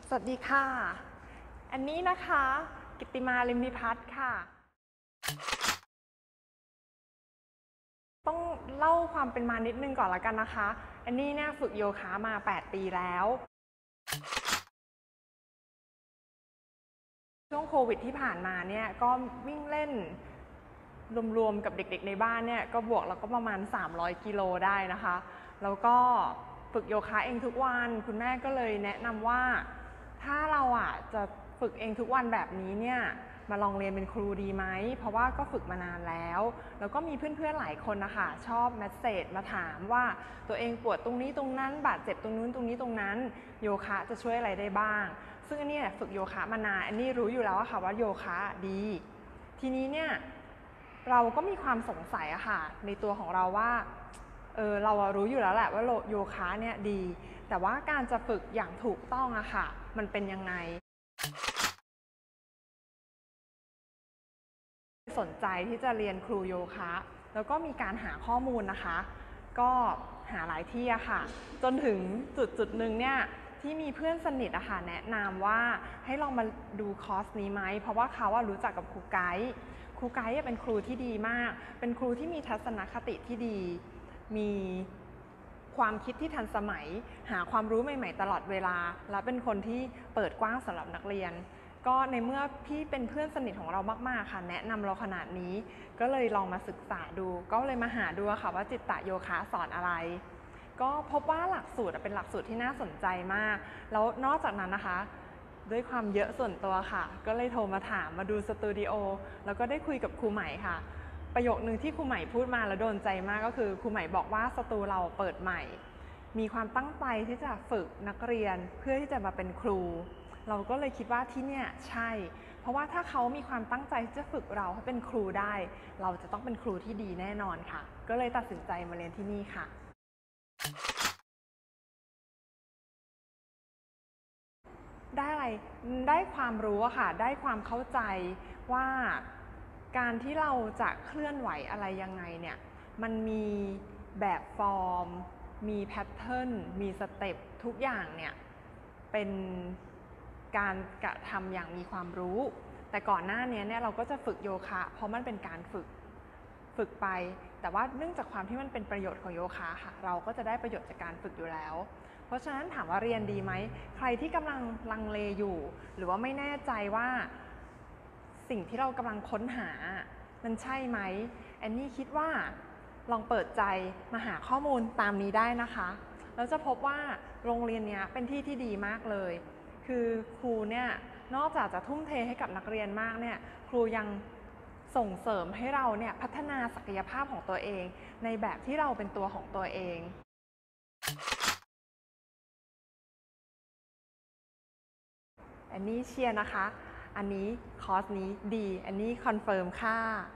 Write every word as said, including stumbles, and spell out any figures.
สวัสดีค่ะ อันนี้นะคะกิตติมาลิมพิพัฒน์ค่ะ ต้องเล่าความเป็นมานิดนึงก่อนละกันนะคะ อันนี้เนี่ยฝึกโยคะมาแปดปีแล้ว ช่วงโควิดที่ผ่านมาเนี่ยก็วิ่งเล่นรวมๆกับเด็กๆในบ้านเนี่ยก็บวกแล้วก็ประมาณสามร้อยกิโลได้นะคะ แล้วก็ฝึกโยคะเองทุกวันคุณแม่ก็เลยแนะนำว่าถ้าเราอ่ะจะฝึกเองทุกวันแบบนี้เนี่ยมาลองเรียนเป็นครูดีไหมเพราะว่าก็ฝึกมานานแล้วแล้วก็มีเพื่อนๆหลายคนนะคะชอบเมสเสจมาถามว่าตัวเองปวดตรงนี้ตรงนั้นบาดเจ็บตรงนู้นตรงนี้ตรงนั้นโยคะจะช่วยอะไรได้บ้างซึ่งอันนี้ฝึกโยคะมานานอันนี้รู้อยู่แล้วค่ะว่าโยคะดีทีนี้เนี่ยเราก็มีความสงสัยอะค่ะในตัวของเราว่าเออเรารู้อยู่แล้วแหละว่าโยคะเนี่ยดีแต่ว่าการจะฝึกอย่างถูกต้องอะค่ะมันเป็นยังไงสนใจที่จะเรียนครูโยคะแล้วก็มีการหาข้อมูลนะคะก็หาหลายที่อะค่ะจนถึงจุดจุดหนึ่งเนี่ยที่มีเพื่อนสนิทอะค่ะแนะนำว่าให้ลองมาดูคอร์สนี้ไหมเพราะว่าเขาว่ารู้จักกับครูไกด์ครูไกด์เป็นครูที่ดีมากเป็นครูที่มีทัศนคติที่ดีมีความคิดที่ทันสมัยหาความรู้ใหม่ๆตลอดเวลาและเป็นคนที่เปิดกว้างสำหรับนักเรียนก็ในเมื่อพี่เป็นเพื่อนสนิทของเรามากๆค่ะแนะนำเราขนาดนี้ก็เลยลองมาศึกษาดูก็เลยมาหาดูค่ะว่าจิตตโยคะสอนอะไรก็พบว่าหลักสูตรเป็นหลักสูตรที่น่าสนใจมากแล้วนอกจากนั้นนะคะด้วยความเยอะส่วนตัวค่ะก็เลยโทรมาถามมาดูสตูดิโอแล้วก็ได้คุยกับครูใหม่ค่ะประโยคนึงที่ครูใหม่พูดมาแล้วโดนใจมากก็คือครูใหม่บอกว่าสตูเราเปิดใหม่มีความตั้งใจที่จะฝึกนักเรียนเพื่อที่จะมาเป็นครูเราก็เลยคิดว่าที่เนี่ยใช่เพราะว่าถ้าเขามีความตั้งใจที่จะฝึกเราให้เป็นครูได้เราจะต้องเป็นครูที่ดีแน่นอนค่ะก็เลยตัดสินใจมาเรียนที่นี่ค่ะได้อะไรได้ความรู้อะค่ะได้ความเข้าใจว่าการที่เราจะเคลื่อนไหวอะไรยังไงเนี่ยมันมีแบบฟอร์มมีแพทเทิร์นมีสเต็ปทุกอย่างเนี่ยเป็นการกระทำอย่างมีความรู้แต่ก่อนหน้านี้เนี่ยเราก็จะฝึกโยคะเพราะมันเป็นการฝึกฝึกไปแต่ว่าเนื่องจากความที่มันเป็นประโยชน์ของโยคะค่ะเราก็จะได้ประโยชน์จากการฝึกอยู่แล้วเพราะฉะนั้นถามว่าเรียนดีไหมใครที่กำลังลังเลอยู่หรือว่าไม่แน่ใจว่าสิ่งที่เรากำลังค้นหามันใช่ไหมแอนนี่คิดว่าลองเปิดใจมาหาข้อมูลตามนี้ได้นะคะแล้วจะพบว่าโรงเรียนนี้เป็นที่ที่ดีมากเลยคือครูเนี่ยนอกจากจะทุ่มเทให้กับนักเรียนมากเนี่ยครูยังส่งเสริมให้เราเนี่ยพัฒนาศักยภาพของตัวเองในแบบที่เราเป็นตัวของตัวเองอันนี้เชียร์นะคะอันนี้คอร์สนี้ดีอันนี้คอนเฟิร์มค่ะ